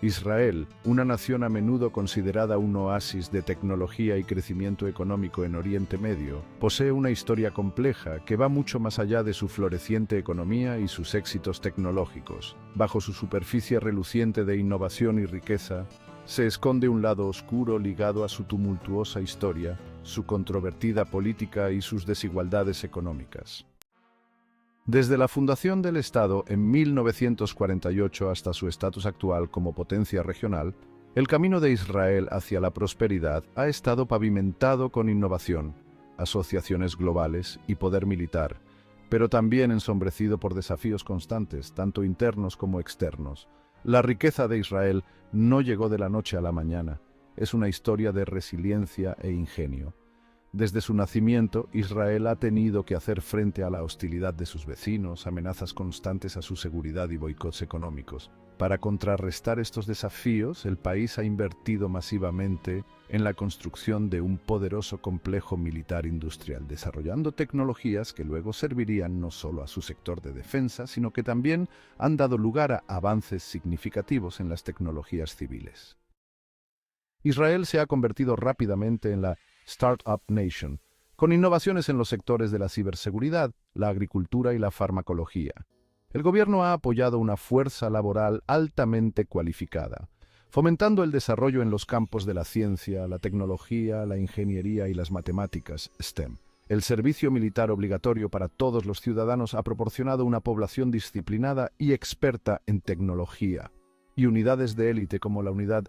Israel, una nación a menudo considerada un oasis de tecnología y crecimiento económico en Oriente Medio, posee una historia compleja que va mucho más allá de su floreciente economía y sus éxitos tecnológicos. Bajo su superficie reluciente de innovación y riqueza, se esconde un lado oscuro ligado a su tumultuosa historia, su controvertida política y sus desigualdades económicas. Desde la fundación del Estado en 1948 hasta su estatus actual como potencia regional, el camino de Israel hacia la prosperidad ha estado pavimentado con innovación, asociaciones globales y poder militar, pero también ensombrecido por desafíos constantes, tanto internos como externos. La riqueza de Israel no llegó de la noche a la mañana, es una historia de resiliencia e ingenio. Desde su nacimiento, Israel ha tenido que hacer frente a la hostilidad de sus vecinos, amenazas constantes a su seguridad y boicots económicos. Para contrarrestar estos desafíos, el país ha invertido masivamente en la construcción de un poderoso complejo militar industrial, desarrollando tecnologías que luego servirían no solo a su sector de defensa, sino que también han dado lugar a avances significativos en las tecnologías civiles. Israel se ha convertido rápidamente en la Startup Nation, con innovaciones en los sectores de la ciberseguridad, la agricultura y la farmacología. El gobierno ha apoyado una fuerza laboral altamente cualificada, fomentando el desarrollo en los campos de la ciencia, la tecnología, la ingeniería y las matemáticas, STEM. El servicio militar obligatorio para todos los ciudadanos ha proporcionado una población disciplinada y experta en tecnología, y unidades de élite como la unidad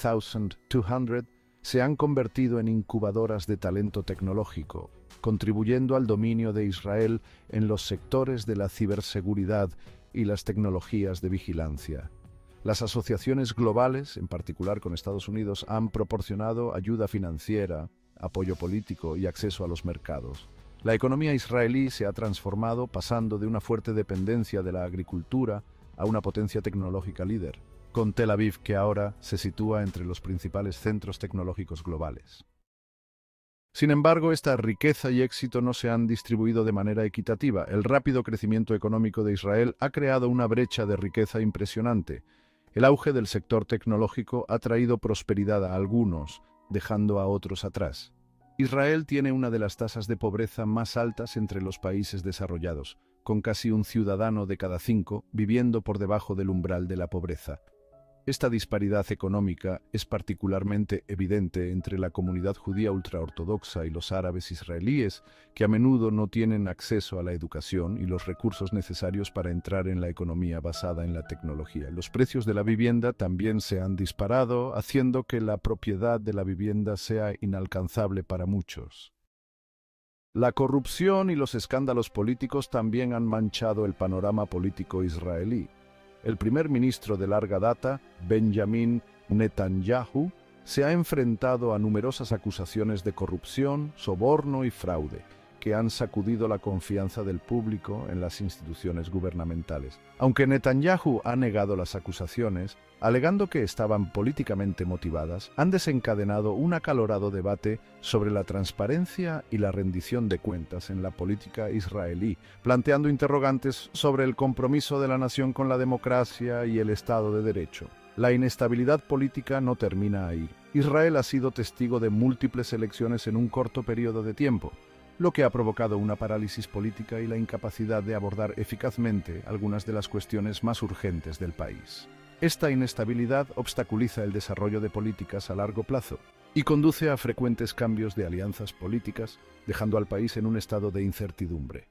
8200 se han convertido en incubadoras de talento tecnológico, contribuyendo al dominio de Israel en los sectores de la ciberseguridad y las tecnologías de vigilancia. Las asociaciones globales, en particular con Estados Unidos, han proporcionado ayuda financiera, apoyo político y acceso a los mercados. La economía israelí se ha transformado, pasando de una fuerte dependencia de la agricultura a una potencia tecnológica líder, con Tel Aviv que ahora se sitúa entre los principales centros tecnológicos globales. Sin embargo, esta riqueza y éxito no se han distribuido de manera equitativa. El rápido crecimiento económico de Israel ha creado una brecha de riqueza impresionante. El auge del sector tecnológico ha traído prosperidad a algunos, dejando a otros atrás. Israel tiene una de las tasas de pobreza más altas entre los países desarrollados, con casi un ciudadano de cada 5 viviendo por debajo del umbral de la pobreza. Esta disparidad económica es particularmente evidente entre la comunidad judía ultraortodoxa y los árabes israelíes, que a menudo no tienen acceso a la educación y los recursos necesarios para entrar en la economía basada en la tecnología. Los precios de la vivienda también se han disparado, haciendo que la propiedad de la vivienda sea inalcanzable para muchos. La corrupción y los escándalos políticos también han manchado el panorama político israelí. El primer ministro de larga data, Benjamin Netanyahu, se ha enfrentado a numerosas acusaciones de corrupción, soborno y fraude, que han sacudido la confianza del público en las instituciones gubernamentales. Aunque Netanyahu ha negado las acusaciones, alegando que estaban políticamente motivadas, han desencadenado un acalorado debate sobre la transparencia y la rendición de cuentas en la política israelí, planteando interrogantes sobre el compromiso de la nación con la democracia y el Estado de Derecho. La inestabilidad política no termina ahí. Israel ha sido testigo de múltiples elecciones en un corto periodo de tiempo, lo que ha provocado una parálisis política y la incapacidad de abordar eficazmente algunas de las cuestiones más urgentes del país. Esta inestabilidad obstaculiza el desarrollo de políticas a largo plazo y conduce a frecuentes cambios de alianzas políticas, dejando al país en un estado de incertidumbre.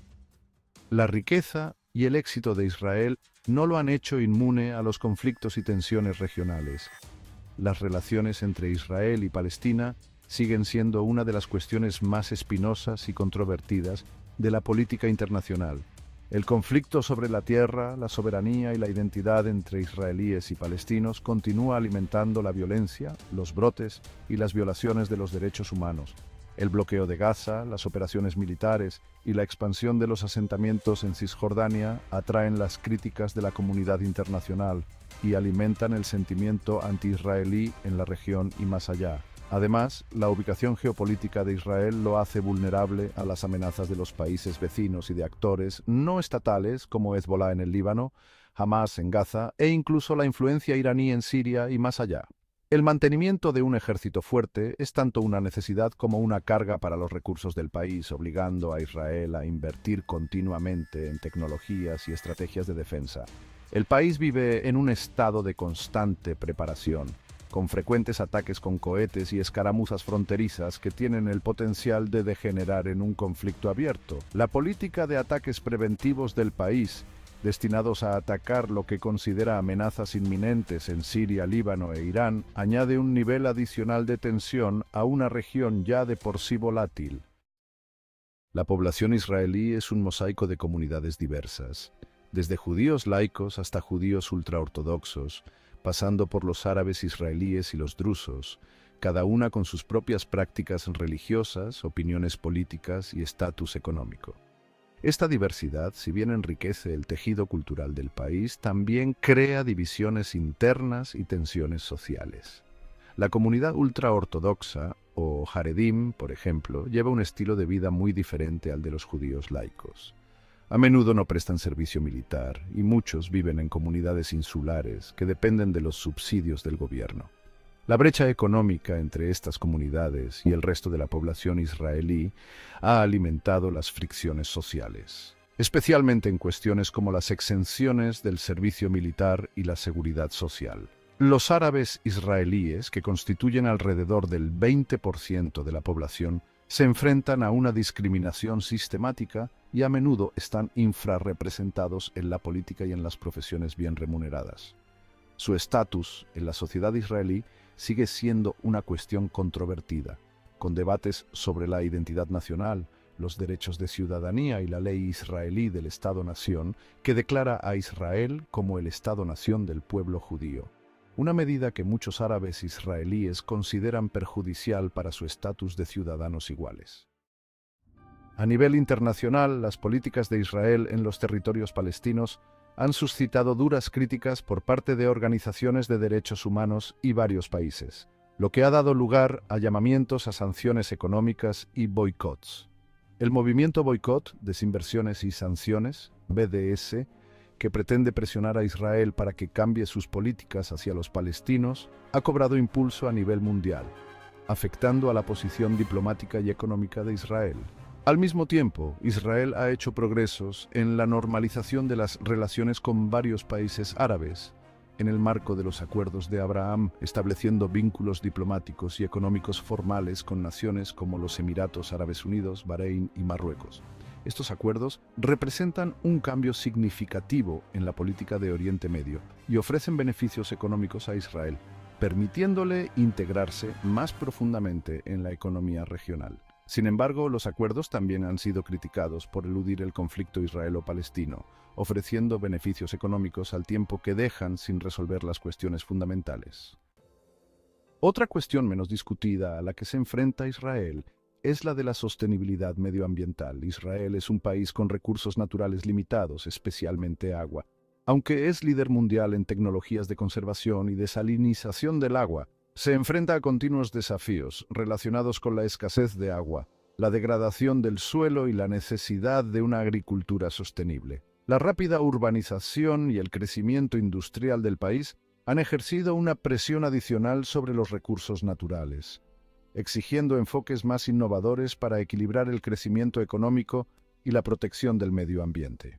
La riqueza y el éxito de Israel no lo han hecho inmune a los conflictos y tensiones regionales. Las relaciones entre Israel y Palestina siguen siendo una de las cuestiones más espinosas y controvertidas de la política internacional. El conflicto sobre la tierra, la soberanía y la identidad entre israelíes y palestinos continúa alimentando la violencia, los brotes y las violaciones de los derechos humanos. El bloqueo de Gaza, las operaciones militares y la expansión de los asentamientos en Cisjordania atraen las críticas de la comunidad internacional y alimentan el sentimiento anti-israelí en la región y más allá. Además, la ubicación geopolítica de Israel lo hace vulnerable a las amenazas de los países vecinos y de actores no estatales como Hezbolá en el Líbano, Hamas en Gaza e incluso la influencia iraní en Siria y más allá. El mantenimiento de un ejército fuerte es tanto una necesidad como una carga para los recursos del país, obligando a Israel a invertir continuamente en tecnologías y estrategias de defensa. El país vive en un estado de constante preparación, con frecuentes ataques con cohetes y escaramuzas fronterizas que tienen el potencial de degenerar en un conflicto abierto. La política de ataques preventivos del país, destinados a atacar lo que considera amenazas inminentes en Siria, Líbano e Irán, añade un nivel adicional de tensión a una región ya de por sí volátil. La población israelí es un mosaico de comunidades diversas, desde judíos laicos hasta judíos ultraortodoxos, pasando por los árabes israelíes y los drusos, cada una con sus propias prácticas religiosas, opiniones políticas y estatus económico. Esta diversidad, si bien enriquece el tejido cultural del país, también crea divisiones internas y tensiones sociales. La comunidad ultraortodoxa, o Haredim, por ejemplo, lleva un estilo de vida muy diferente al de los judíos laicos. A menudo no prestan servicio militar y muchos viven en comunidades insulares que dependen de los subsidios del gobierno. La brecha económica entre estas comunidades y el resto de la población israelí ha alimentado las fricciones sociales, especialmente en cuestiones como las exenciones del servicio militar y la seguridad social. Los árabes israelíes, que constituyen alrededor del 20% de la población, se enfrentan a una discriminación sistemática y a menudo están infrarrepresentados en la política y en las profesiones bien remuneradas. Su estatus en la sociedad israelí sigue siendo una cuestión controvertida, con debates sobre la identidad nacional, los derechos de ciudadanía y la ley israelí del Estado-nación, que declara a Israel como el Estado-nación del pueblo judío, una medida que muchos árabes israelíes consideran perjudicial para su estatus de ciudadanos iguales. A nivel internacional, las políticas de Israel en los territorios palestinos han suscitado duras críticas por parte de organizaciones de derechos humanos y varios países, lo que ha dado lugar a llamamientos a sanciones económicas y boicots. El movimiento Boicot, Desinversiones y Sanciones, BDS, que pretende presionar a Israel para que cambie sus políticas hacia los palestinos, ha cobrado impulso a nivel mundial, afectando a la posición diplomática y económica de Israel. Al mismo tiempo, Israel ha hecho progresos en la normalización de las relaciones con varios países árabes, en el marco de los acuerdos de Abraham, estableciendo vínculos diplomáticos y económicos formales con naciones como los Emiratos Árabes Unidos, Bahrein y Marruecos. Estos acuerdos representan un cambio significativo en la política de Oriente Medio y ofrecen beneficios económicos a Israel, permitiéndole integrarse más profundamente en la economía regional. Sin embargo, los acuerdos también han sido criticados por eludir el conflicto israelo-palestino, ofreciendo beneficios económicos al tiempo que dejan sin resolver las cuestiones fundamentales. Otra cuestión menos discutida a la que se enfrenta Israel es la de la sostenibilidad medioambiental. Israel es un país con recursos naturales limitados, especialmente agua. Aunque es líder mundial en tecnologías de conservación y desalinización del agua, se enfrenta a continuos desafíos relacionados con la escasez de agua, la degradación del suelo y la necesidad de una agricultura sostenible. La rápida urbanización y el crecimiento industrial del país han ejercido una presión adicional sobre los recursos naturales, exigiendo enfoques más innovadores para equilibrar el crecimiento económico y la protección del medio ambiente.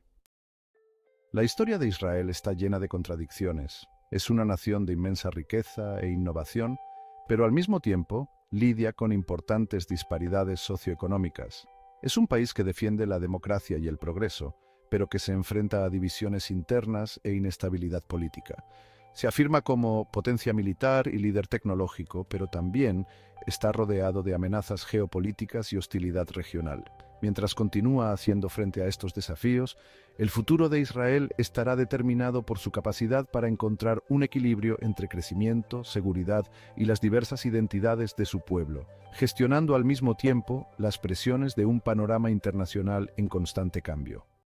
La historia de Israel está llena de contradicciones. Es una nación de inmensa riqueza e innovación, pero al mismo tiempo lidia con importantes disparidades socioeconómicas. Es un país que defiende la democracia y el progreso, pero que se enfrenta a divisiones internas e inestabilidad política. Se afirma como potencia militar y líder tecnológico, pero también está rodeado de amenazas geopolíticas y hostilidad regional. Mientras continúa haciendo frente a estos desafíos, el futuro de Israel estará determinado por su capacidad para encontrar un equilibrio entre crecimiento, seguridad y las diversas identidades de su pueblo, gestionando al mismo tiempo las presiones de un panorama internacional en constante cambio.